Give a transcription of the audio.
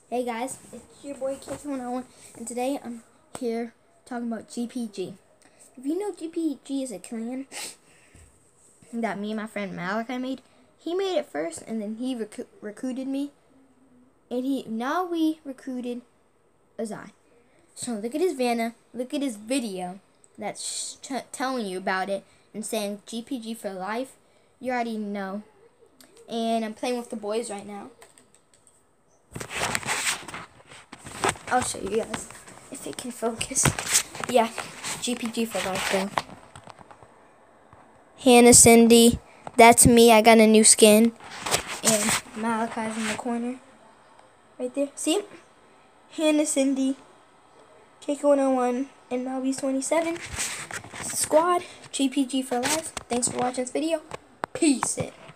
Hey guys, it's your boy KK101, and today I'm here talking about GPG. If you know, GPG is a clan that me and my friend Malachi made. He made it first, and then he recruited me, and now we recruited Azai. So look at his Vanna, look at his video that's telling you about it and saying GPG for life. You already know. And I'm playing with the boys right now. I'll show you guys if it can focus. Yeah, GPG for life though. Hannah Cindy, that's me. I got a new skin. And Malachi's in the corner. Right there. See it? Hannah Cindy, KK101, and Malby's27. Squad, GPG for life. Thanks for watching this video. Peace.